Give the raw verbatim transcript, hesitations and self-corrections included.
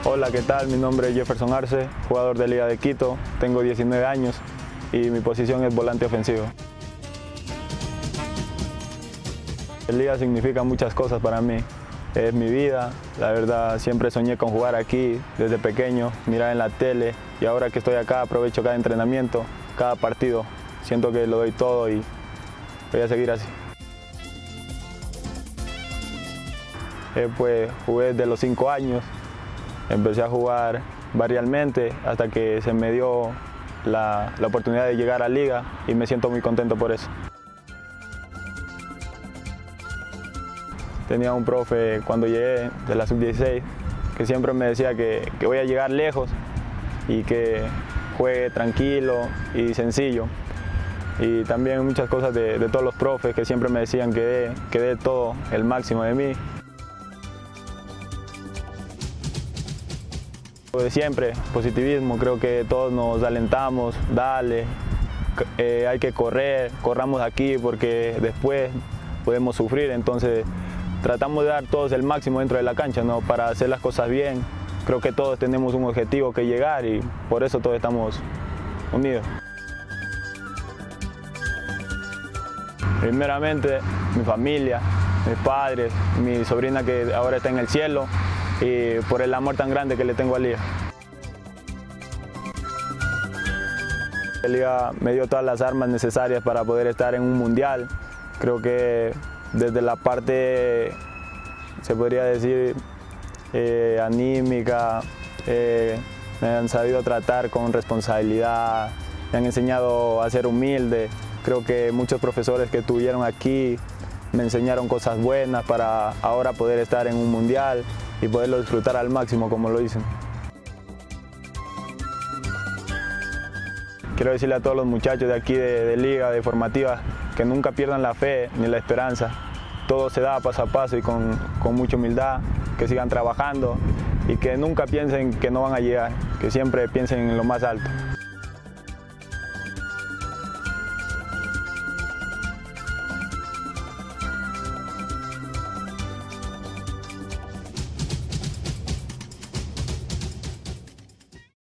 Hola, ¿qué tal? Mi nombre es Jefferson Arce, jugador de Liga de Quito, tengo diecinueve años y mi posición es volante ofensivo. Liga significa muchas cosas para mí, es mi vida, la verdad siempre soñé con jugar aquí desde pequeño, mirar en la tele y ahora que estoy acá aprovecho cada entrenamiento, cada partido, siento que lo doy todo y voy a seguir así. Eh, pues jugué desde los cinco años, empecé a jugar barrialmente hasta que se me dio la, la oportunidad de llegar a Liga y me siento muy contento por eso. Tenía un profe cuando llegué de la sub dieciséis que siempre me decía que, que voy a llegar lejos y que juegue tranquilo y sencillo. Y también muchas cosas de, de todos los profes que siempre me decían que dé, que dé todo el máximo de mí. De siempre, positivismo, creo que todos nos alentamos, dale, eh, hay que correr, corramos aquí porque después podemos sufrir, entonces tratamos de dar todos el máximo dentro de la cancha, ¿no? Para hacer las cosas bien. Creo que todos tenemos un objetivo que llegar y por eso todos estamos unidos. Primeramente, mi familia, mis padres, mi sobrina que ahora está en el cielo y por el amor tan grande que le tengo a Liga. Liga me dio todas las armas necesarias para poder estar en un mundial. Creo que desde la parte, se podría decir, eh, anímica, eh, me han sabido tratar con responsabilidad, me han enseñado a ser humilde. Creo que muchos profesores que tuvieron aquí me enseñaron cosas buenas para ahora poder estar en un mundial y poderlo disfrutar al máximo como lo dicen. Quiero decirle a todos los muchachos de aquí de, de Liga, de formativa, que nunca pierdan la fe ni la esperanza. Todo se da paso a paso y con, con mucha humildad, que sigan trabajando y que nunca piensen que no van a llegar, que siempre piensen en lo más alto.